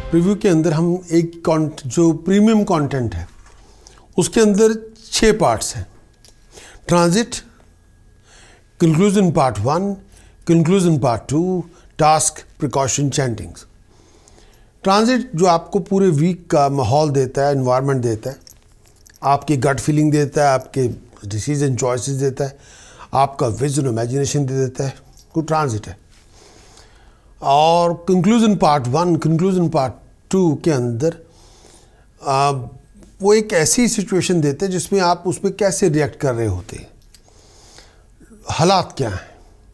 Preview के अंदर हम एक जो प्रीमियम कंटेंट है उसके अंदर 6 पार्ट्स हैं। Transit, conclusion part 1, conclusion part 2, task, precaution, chantings. Transit जो आपको पूरे वीक का माहौल देता है, एनवायरनमेंट देता है, आपकी गट फीलिंग देता है, आपके डिसीजन चॉइसेस देता है, आपका विजन इमेजिनेशन दे देता है, वो ट्रांजिट है। और कंक्लूजन पार्ट 1, कंक्लूजन पार्ट 2 के अंदर वो एक ऐसी सिचुएशन देते हैं जिसमें आप उसमें कैसे रिएक्ट कर रहे होते हैं, हालात क्या हैं।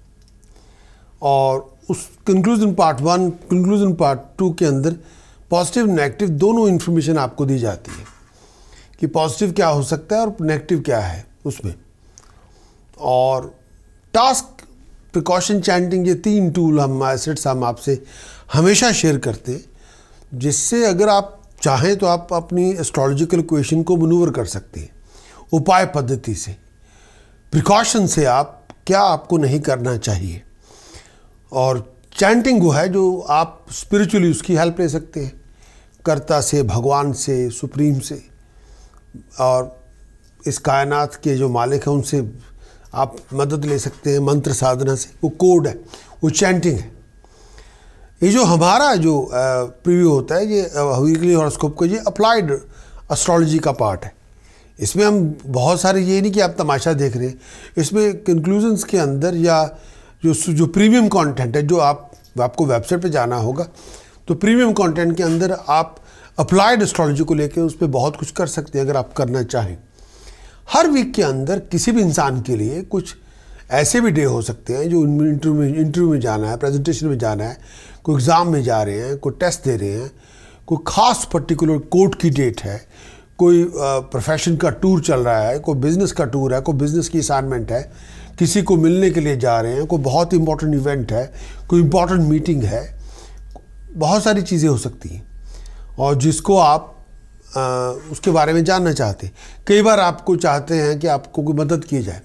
और उस कंक्लूजन पार्ट 1, कंक्लूजन पार्ट 2 के अंदर पॉजिटिव नेगेटिव दोनों इन्फॉर्मेशन आपको दी जाती है कि पॉजिटिव क्या हो सकता है और नेगेटिव क्या है उसमें। और टास्क, प्रिकॉशन, चैंटिंग, ये 3 टूल हम एसेट्स हम आपसे हमेशा शेयर करते हैं, जिससे अगर आप चाहें तो आप अपनी एस्ट्रोलॉजिकल इक्वेशन को मनूवर कर सकते हैं उपाय पद्धति से। प्रिकॉशन से आप क्या आपको नहीं करना चाहिए। और चैंटिंग वो है जो आप स्पिरिचुअली उसकी हेल्प ले सकते हैं, कर्ता से, भगवान से, सुप्रीम से, और इस कायनात के जो मालिक हैं उनसे आप मदद ले सकते हैं मंत्र साधना से। वो कोड है, वो चैंटिंग है। ये जो हमारा जो प्रीव्यू होता है, ये वीकली हॉरोस्कोप का, ये अप्लाइड एस्ट्रोलॉजी का पार्ट है। इसमें हम बहुत सारे, ये नहीं कि आप तमाशा देख रहे हैं, इसमें कंक्लूजन्स के अंदर या जो प्रीमियम कंटेंट है, जो आपको वेबसाइट पे जाना होगा, तो प्रीमियम कंटेंट के अंदर आप अप्लाइड एस्ट्रोलॉजी को लेकर उस पर बहुत कुछ कर सकते हैं अगर आप करना चाहें। हर वीक के अंदर किसी भी इंसान के लिए कुछ ऐसे भी डे हो सकते हैं जो इंटरव्यू में जाना है, प्रेजेंटेशन में जाना है, कोई एग्ज़ाम में जा रहे हैं, कोई टेस्ट दे रहे हैं, कोई ख़ास पर्टिकुलर कोर्ट की डेट है, कोई प्रोफेशन का टूर चल रहा है, कोई बिज़नेस का टूर है, कोई बिज़नेस की असाइनमेंट है, किसी को मिलने के लिए जा रहे हैं, कोई बहुत इंपॉर्टेंट इवेंट है, कोई इंपॉर्टेंट मीटिंग है। बहुत सारी चीज़ें हो सकती हैं और जिसको आप उसके बारे में जानना चाहते हैं। कई बार आपको चाहते हैं कि आपको कोई मदद की जाए।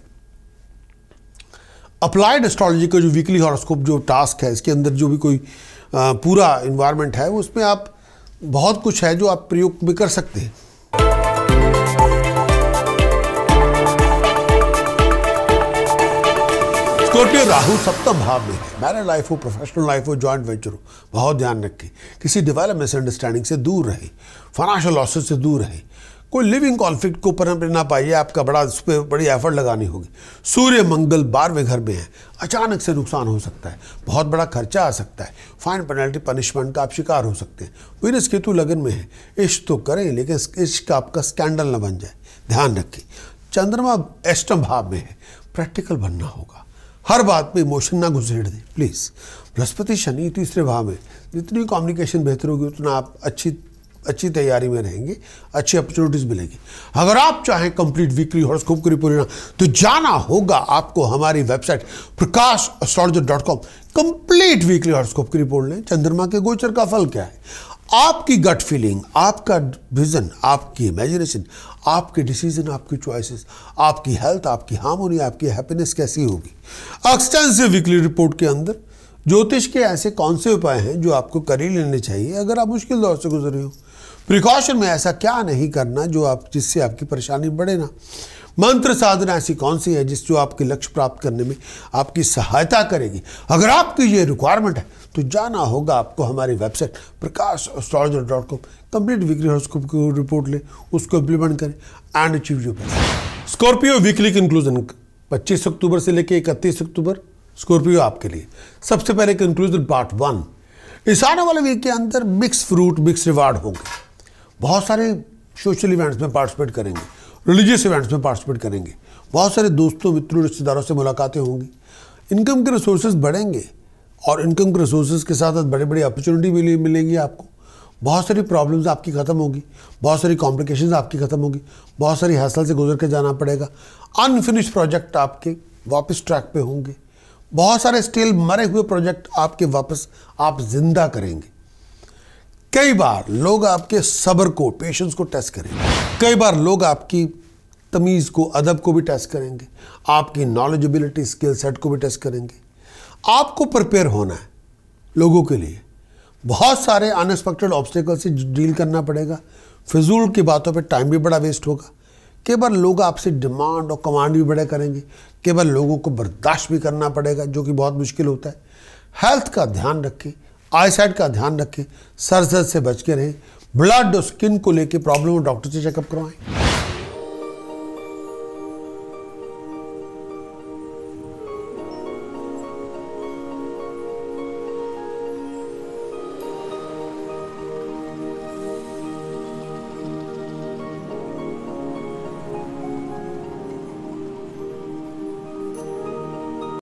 अप्लाइड एस्ट्रोलॉजी का जो वीकली हॉरोस्कोप जो टास्क है, इसके अंदर जो भी कोई पूरा इन्वायरमेंट है, उसमें आप बहुत कुछ है जो आप प्रयोग भी कर सकते हैं। स्कॉर्पियो राहु सप्तम भाव में है। मैरिड लाइफ हो, प्रोफेशनल लाइफ हो, जॉइंट वेंचर हो, बहुत ध्यान रखें। किसी डिवेलप मिसअंडरस्टैंडिंग से दूर रहे, फाइनेंशियल लॉसेस से दूर रहे, कोई लिविंग कॉन्फ्लिक्ट को पनपने ना पाइए, आपका उस पर बड़ी एफर्ट लगानी होगी। सूर्य मंगल 12वें घर में है, अचानक से नुकसान हो सकता है, बहुत बड़ा खर्चा आ सकता है, फाइन पेनल्टी पनिशमेंट का आप शिकार हो सकते हैं। वीनस केतु लगन में है, इश्क तो करें लेकिन इश्क आपका स्कैंडल ना बन जाए, ध्यान रखें। चंद्रमा अष्टम भाव में है, प्रैक्टिकल बनना होगा, हर बात में इमोशन ना घुसेड़ दें प्लीज़। बृहस्पति शनि तीसरे भाव में, जितनी कम्युनिकेशन बेहतर होगी उतना आप अच्छी तैयारी में रहेंगे, अच्छी अपॉर्चुनिटीज़ मिलेगी। अगर आप चाहें कंप्लीट वीकली हॉरोस्कोप की रिपोर्ट लेना तो जाना होगा आपको हमारी website Prakash astrologer.com। Complete weekly horoscope की रिपोर्ट लें। चंद्रमा के गोचर का फल क्या है, आपकी गट फीलिंग, आपका विजन, आपकी इमेजिनेशन, आपके डिसीजन, आपकी चॉइसेस, आपकी हेल्थ, आपकी हार्मोनी, आपकी हैप्पीनेस कैसी होगी। एक्सटेंसिव वीकली रिपोर्ट के अंदर ज्योतिष के ऐसे कौन से उपाय हैं जो आपको कर ही लेने चाहिए अगर आप मुश्किल दौर से गुजर रहे हो। प्रिकॉशन में ऐसा क्या नहीं करना जिससे आपकी परेशानी बढ़े ना। मंत्र साधना ऐसी कौन सी है जो आपके लक्ष्य प्राप्त करने में आपकी सहायता करेगी। अगर आपकी ये रिक्वायरमेंट है तो जाना होगा आपको हमारी website Prakash astrologer.com। Complete weekly horoscope की रिपोर्ट लें, उसको इम्प्लीमेंट करें and achieve your best. Scorpio weekly conclusion 25 अक्टूबर से लेकर 31 अक्टूबर स्कॉर्पियो आपके लिए। सबसे पहले कंक्लूजन पार्ट 1। इस आने वाले वीक के अंदर मिक्स फ्रूट, मिक्स रिवार्ड होंगे। बहुत सारे सोशल इवेंट्स में पार्टिसिपेट करेंगे, रिलीजियस इवेंट्स में पार्टिसिपेट करेंगे, बहुत सारे दोस्तों, मित्रों, रिश्तेदारों से मुलाकातें होंगी। इनकम के रिसोर्सेज बढ़ेंगे और इनकम के रिसोर्सेज के साथ बड़ी बड़ी अपॉर्चुनिटी मिलेंगी आपको। बहुत सारी प्रॉब्लम्स आपकी ख़त्म होगी, बहुत सारी कॉम्प्लिकेशंस आपकी ख़त्म होगी, बहुत सारी हासिल से गुजर के जाना पड़ेगा। अनफिनिश्ड प्रोजेक्ट आपके वापस ट्रैक पे होंगे। बहुत सारे स्टिल मरे हुए प्रोजेक्ट आपके वापस आप जिंदा करेंगे। कई बार लोग आपके सब्र को, पेशेंस को टेस्ट करेंगे। कई बार लोग आपकी तमीज़ को, अदब को भी टेस्ट करेंगे, आपकी नॉलेजेबिलिटी, स्किल सेट को भी टेस्ट करेंगे। आपको प्रिपेयर होना है लोगों के लिए। बहुत सारे अनएक्सपेक्टेड ऑब्स्टेकल से डील करना पड़ेगा। फिजूल की बातों पे टाइम भी बड़ा वेस्ट होगा। केवल लोग आपसे डिमांड और कमांड भी बड़े करेंगे। केवल लोगों को बर्दाश्त भी करना पड़ेगा, जो कि बहुत मुश्किल होता है। हेल्थ का ध्यान रखें, आईसाइट का ध्यान रखें, सर दर्द से बच के रहें। ब्लड और स्किन को लेकर प्रॉब्लम हो डॉक्टर से चेकअप करवाएं।